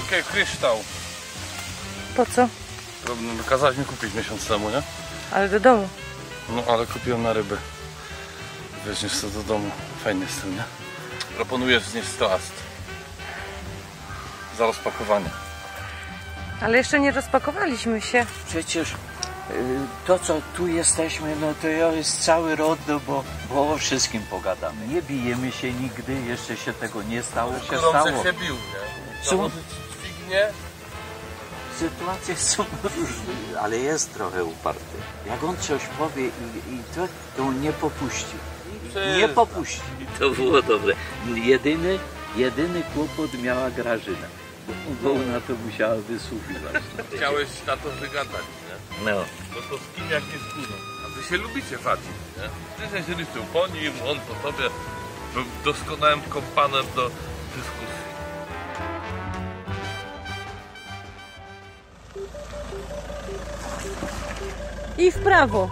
Okej, kryształ. Po co? Kazałeś mi kupić miesiąc temu, nie? Ale do domu. No ale kupiłem na ryby. Weźmiesz to do domu. Fajnie z tym, nie? Proponuję znieść toast. Za rozpakowanie. Ale jeszcze nie rozpakowaliśmy się. Przecież to, co tu jesteśmy, no to jest cały rod, no bo o wszystkim pogadamy. Nie bijemy się nigdy, jeszcze się tego nie stało. Się bił, nie? Założyć dźwignię. Sytuacje są różne, ale jest trochę uparty. Jak on coś powie to on nie popuści. Nie popuści. To było dobre. Jedyny kłopot miała Grażyna. Bo ona to musiała wysłuchiwać. Chciałeś na to wygadać, nie? No. No to z kim jak nie z kuną. A wy się lubicie wadzić, nie? Ty się liczył po nim, on po tobie. Był doskonałym kompanem do dyskusji. I w prawo.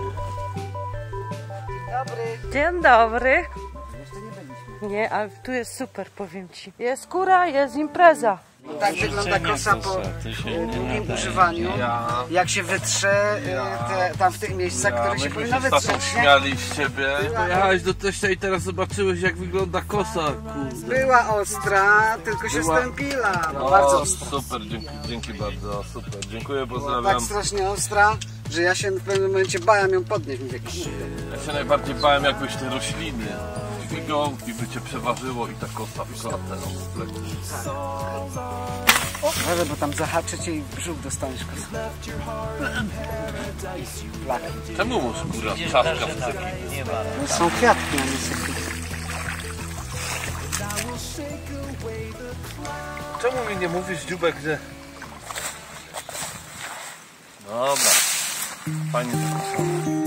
Dobry. Dzień dobry. Jeszcze nie byliśmy. Nie, ale tu jest super, powiem ci. Jest kura, jest impreza. No tak wygląda kosa po długim używaniu. Jak się wytrze tam w tych miejscach, które się powinno wytrzeć, nie? Śmiali z ciebie. Pojechałeś do teścia i teraz zobaczyłeś, jak wygląda kosa, kurde. Była ostra, tylko się stępiła. No, bardzo ostra. Super, dzięki bardzo, super. Dziękuję, Była pozdrawiam. tak strasznie ostra, że ja się w pewnym momencie bałem ją podnieść. Mówię, Ja się najbardziej bałem, jakbyś te rośliny, dźwigątki by cię przeważyło i ta kosa w klatę. Może, bo tam zahaczycie i brzuch dostaniesz kosę. Czemu mu skóra czaszka w ceki? No, są kwiatki, a nie sypki. Czemu mi nie mówisz, dziubek, że... Dobra. Fajnie wykoszone.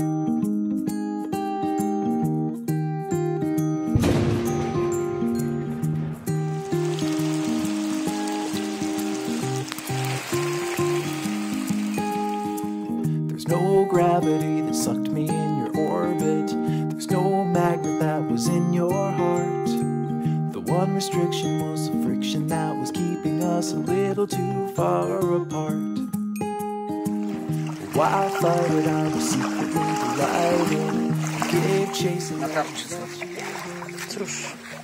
No gravity that sucked me in your orbit. There's no magnet that was in your heart. The one restriction was the friction that was keeping us a little too far apart. Why fight it? I was secretly delighted. Keep chasing Cóż.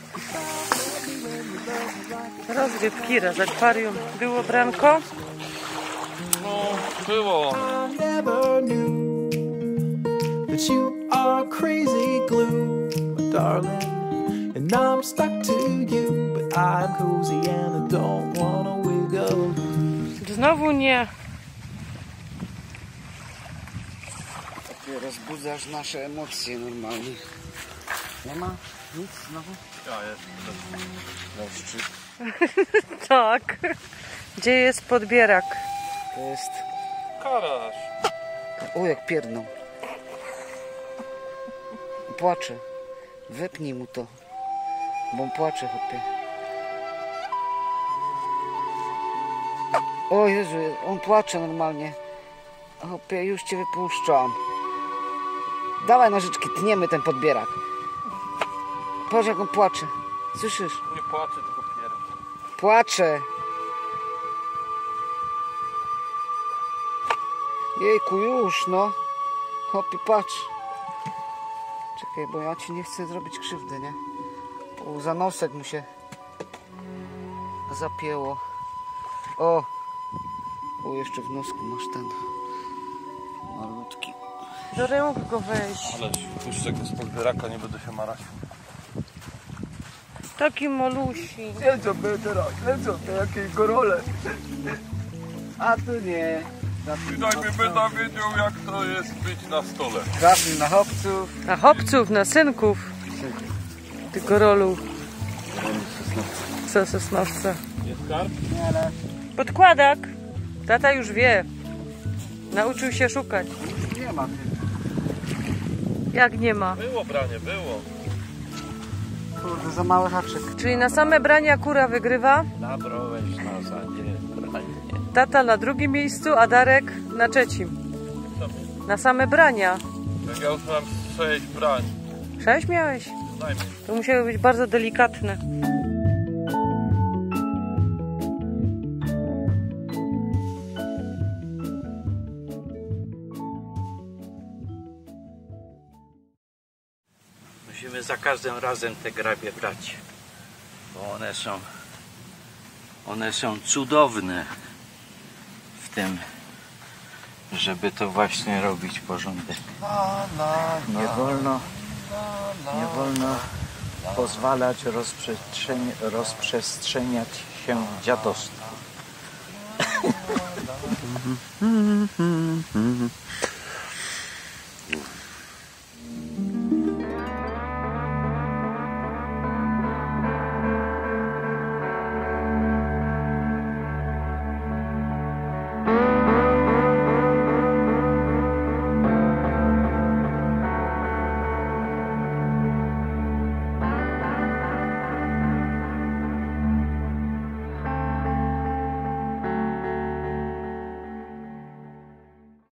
Rozrywki, raz akwarium. Było bramko? No, było. I never knew that you are crazy glue, my darling, and I'm stuck to you, but I'm cozy and I don't wanna wiggle. Znowu nie. Ty rozbudzasz nasze emocje normalnie. Nie ma? Nic znowu? Ja jestem. Tak. Gdzie jest podbierak? To jest... Karaś. O, jak pierdną. Płacze. Wepnij mu to. Bo on płacze, chłopie. O Jezu, on płacze normalnie. Chłopie, już cię wypuszczam. Dawaj nożyczki, tniemy ten podbierak. Patrz, jak on płacze. Słyszysz? Nie płaczę, tylko pierdolę. Płacze. Jejku, już no. Hopie, patrz. Czekaj, bo ja ci nie chcę zrobić krzywdy, nie? O, za nosek mu się zapięło. O, jeszcze w nosku masz ten malutki. Do ręk go weź. Ale puszczę go z podbieraka, nie będę się marać. Taki molusi. Lecą my teraz, lecą te jakieś gorole. A tu nie. Przynajmniej będę wiedział, jak to jest być na stole. Trafmy na chłopców. Na chłopców, na synków. Tych gorolów. Co sosnowca. Jest karp? Nie, ale Podkładak. Tata już wie. Nauczył się szukać. nie ma. Jak nie ma. Było branie, było. Kurde, za mały haczyk. Czyli na same brania kura wygrywa. Nabrałeś na zasadzie branie. Tata na drugim miejscu, a Darek na trzecim. Na same brania. Jak ja już mam 6 brań. 6 miałeś? Najmniej. To musiały być bardzo delikatne. za każdym razem te grabie brać, bo one są cudowne w tym, żeby to właśnie robić porządek. Nie wolno pozwalać rozprzestrzeniać się dziadostwu.